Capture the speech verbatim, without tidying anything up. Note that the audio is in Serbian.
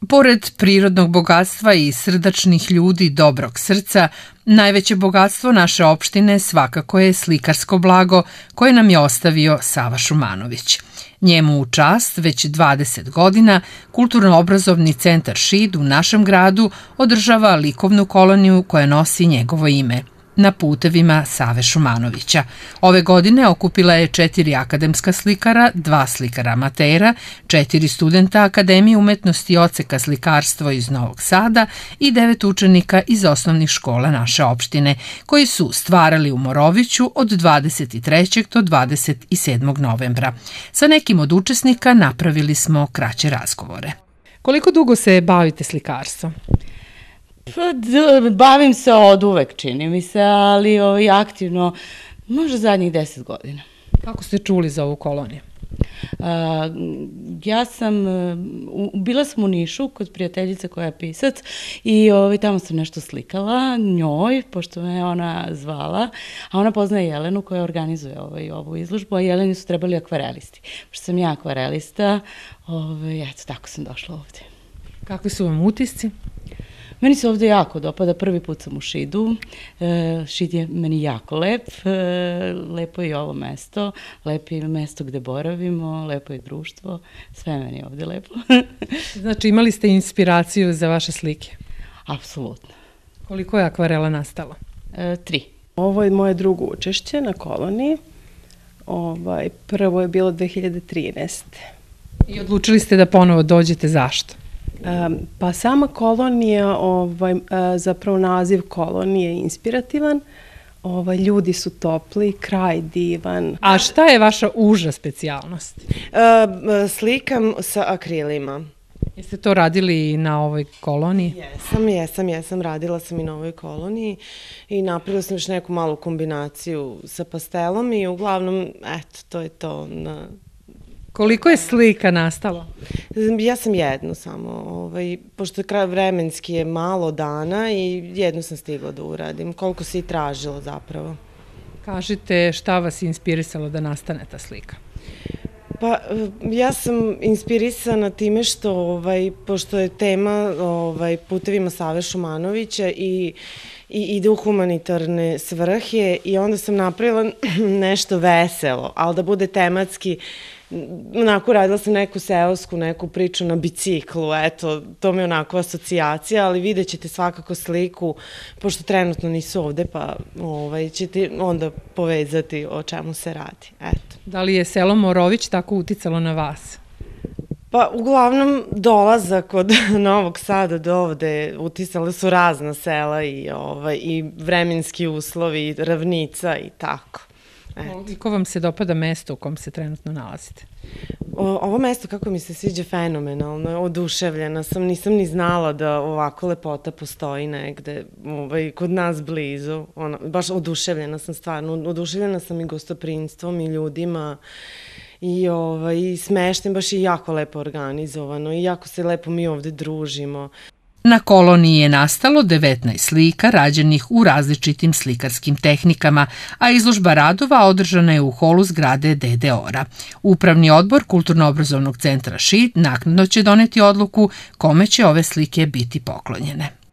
Pored prirodnog bogatstva i srdačnih ljudi dobrog srca, najveće bogatstvo naše opštine svakako je slikarsko blago koje nam je ostavio Sava Šumanović. Njemu u čast već dvadeset godina Kulturno-obrazovni centar Šid u našem gradu održava likovnu koloniju koja nosi njegovo ime Na putevima Save Šumanovića. Ove godine okupila je četiri akademska slikara, dva slikara amatera, četiri studenta Akademije umetnosti i odseka slikarstvo iz Novog Sada i devet učenika iz osnovnih škola naše opštine, koji su stvarali u Moroviću od dvadeset trećeg do dvadeset sedmog novembra. Sa nekim od učesnika napravili smo kraće razgovore. Koliko dugo se bavite slikarstvom? Bavim se od uvek, čini mi se, ali ovaj, aktivno možda zadnjih deset godina. Kako ste čuli za ovu koloniju? A, ja sam, bila sam u Nišu kod prijateljice koja je pisac i ovaj, tamo sam nešto slikala njoj, pošto me ona zvala, a ona poznaje Jelenu koja organizuje ovaj, ovu izložbu, a Jeleni su trebali akvarelisti. Pošto sam ja akvarelista, ovaj, eto, tako sam došla ovde. Kakvi su vam utisci? Meni se ovde jako dopada, prvi put sam u Šidu, Šid je meni jako lep, lepo je i ovo mesto, lepo je mesto gde boravimo, lepo je društvo, sve meni je ovde lepo. Znači imali ste inspiraciju za vaše slike? Apsolutno. Koliko je akvarela nastalo? E, tri. Ovo je moje drugo učešće na koloniji, ovaj, prvo je bilo dve hiljade trinaeste. I odlučili ste da ponovo dođete, zašto? Um, pa sama kolonija, ovaj, uh, zapravo naziv kolonije je inspirativan, ovaj, ljudi su topli, kraj divan. A šta je vaša uža specijalnost? Uh, slikam sa akrilima. Jeste to radili i na ovoj koloniji? Jesam, jesam, jesam. Radila sam i na ovoj koloniji i napravila sam još neku malu kombinaciju sa pastelom i uglavnom, eto, to je to na... Koliko je slika nastalo? Ja sam jednu samo, ovaj, pošto kraj vremenski je malo dana i jednu sam stigla da uradim, koliko se i tražilo zapravo. Kažite šta vas je inspirisalo da nastane ta slika? Pa ja sam inspirisana time što, ovaj, pošto je tema ovaj, putevima Save Šumanovića i i ide u humanitarne svrhe i onda sam napravila nešto veselo, ali da bude tematski, onako radila sam neku seosku, neku priču na biciklu, eto, to mi je onako asocijacija, ali vidjet ćete svakako sliku, pošto trenutno nisu ovde, pa ovaj, ćete onda povezati o čemu se radi, eto. Da li je selo Morović tako uticalo na vas? Pa, uglavnom, dolazak od Novog Sada do ovde utisale su razna sela i, ovaj, i vremenski uslovi, i ravnica i tako. Koliko vam se dopada mesto u kom se trenutno nalazite? O, ovo mesto, kako mi se sviđa, fenomenalno, oduševljena sam, nisam ni znala da ovako lepota postoji negde, ovaj, kod nas blizu, ono, baš oduševljena sam stvarno, oduševljena sam i gostoprinstvom i ljudima, i ovaj, smeštem, baš i jako lepo organizovano i jako se lepo mi ovde družimo. Na koloniji je nastalo devetnaest slika rađenih u različitim slikarskim tehnikama, a izložba radova održana je u holu zgrade D D O-ra. Upravni odbor Kulturno-obrazovnog centra Šid naknadno će doneti odluku kome će ove slike biti poklonjene.